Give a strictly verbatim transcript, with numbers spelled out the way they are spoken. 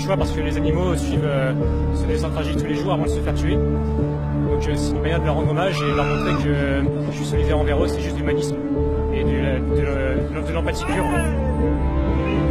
choix parce que les animaux suivent euh, ce destin tragique tous les jours avant de se faire tuer. Donc euh, c'est une manière de leur rendre hommage et de leur montrer que euh, je suis solidaire envers eux, c'est juste de l'humanisme et de, de, de, de l'empathie pure.